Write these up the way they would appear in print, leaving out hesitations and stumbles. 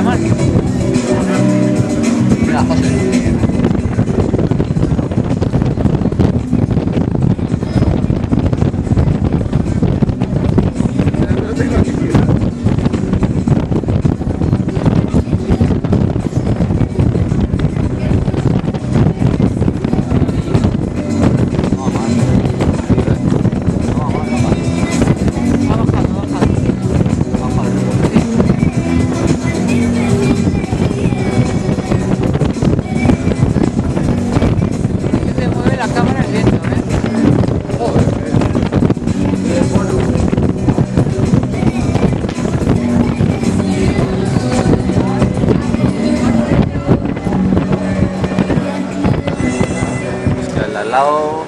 llamar. Mira, José. Al lado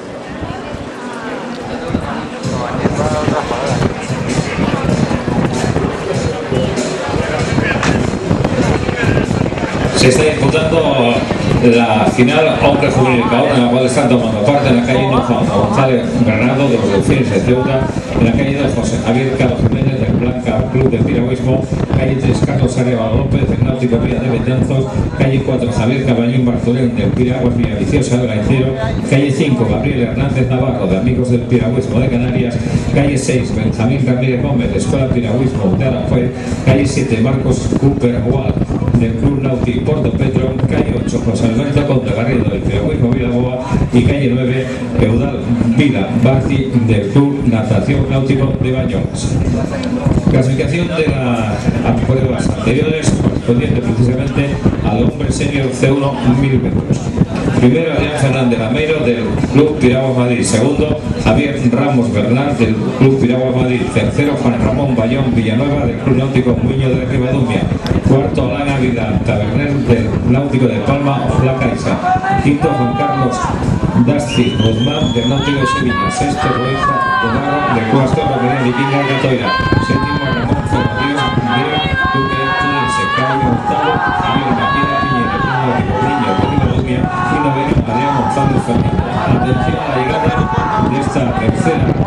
se está disputando la final hombre juvenil Caona, en la cual están tomando parte en la calle Don Juan González Bernardo de los Delfines de Ceuta, en la calle Don José Javier Carlos Jiménez del Blanca Club de Piragüismo, calle 3 Carlos Arevalo López del Náutico Villa de Betanzos, calle 4 Javier Cabañín Bartolén del Piraguas Villaviciosa del Gaitero, calle 5 Gabriel Hernández Navarro de Amigos del Piragüismo de Canarias, calle 6 Benjamín Ramírez Gómez de Escuela Piragüismo de Aranjuez, calle 7 Marcos Cooper Wall del Club Nauti Porto Petro, calle 8 José Alberto Conde Garrido del Piragüismo Vilaboa y calle 9 Eudal Vila Barci del Club Natación Náutico de Bañolas. Clasificación de las pruebas anteriores correspondiente precisamente al hombre senior C1 1000 metros. Primero Adrián Fernández Lameiro del Club Piraguas Madrid. Segundo Javier Ramos Bernal del Club Piraguas Madrid. Tercero Juan Ramón Bayón Villanueva del Club Náutico Muño de Ribadumia. Cuarto Alan Aguilar Taberner del Náutico de Palma La Caixa. Quinto Juan Carlos Dasti Guzmán del Náutico de Sevilla. Sexto Roiza Navarro del Club Astor Romería Vikinga de Catoira. Séptimo Ramón Fernández Diego Duque Tudense. Carlos Gonzalo Javier Maquina Piñera del Náutico Niño de Ribadumia. Y noveno Adrián González Fernández. Atención a la llegada de esta tercera